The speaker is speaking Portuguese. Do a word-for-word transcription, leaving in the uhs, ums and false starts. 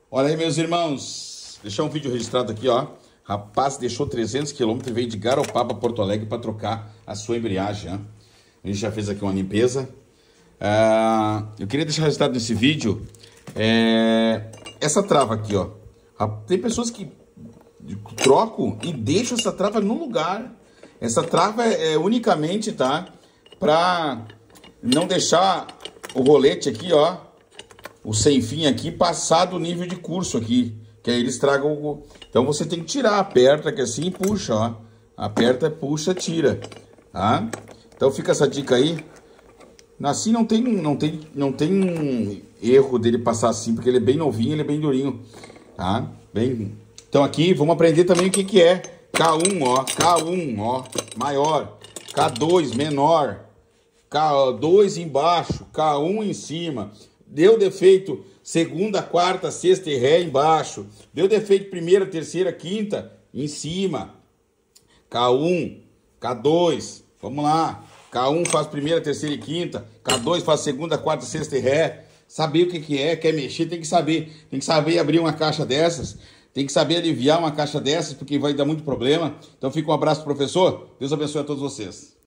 Olha aí, meus irmãos, deixar um vídeo registrado aqui, ó. Rapaz deixou trezentos quilômetros e veio de Garopaba, Porto Alegre, para trocar a sua embreagem, ó. A gente já fez aqui uma limpeza. Ah, eu queria deixar registrado nesse vídeo é, essa trava aqui, ó. Tem pessoas que trocam e deixam essa trava no lugar. Essa trava é, é unicamente, tá? Para não deixar o rolete aqui, ó, o sem fim aqui, passar do nível de curso aqui, que aí eles tragam o... Então você tem que tirar, aperta aqui assim e puxa, ó. Aperta, puxa, tira, tá? Então fica essa dica aí. Assim não tem, não tem, não tem erro dele passar assim, porque ele é bem novinho, ele é bem durinho, tá? Bem... Então aqui vamos aprender também o que que é K um, ó, K um, ó, maior, K dois, menor, K dois embaixo, K um em cima. Deu defeito segunda, quarta, sexta e ré embaixo. Deu defeito primeira, terceira, quinta em cima. K um, K dois, vamos lá. K um faz primeira, terceira e quinta. K dois faz segunda, quarta, sexta e ré. Saber o que que é, quer mexer, tem que saber. Tem que saber abrir uma caixa dessas. Tem que saber aliviar uma caixa dessas, porque vai dar muito problema. Então fica um abraço, professor. Deus abençoe a todos vocês.